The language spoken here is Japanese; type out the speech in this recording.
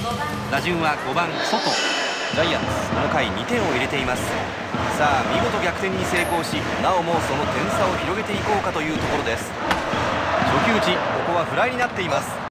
打順は5番外。ジャイアンツこの回2点を入れています。さあ見事逆転に成功し、なおもその点差を広げていこうかというところです。初球打ち、ここはフライになっています。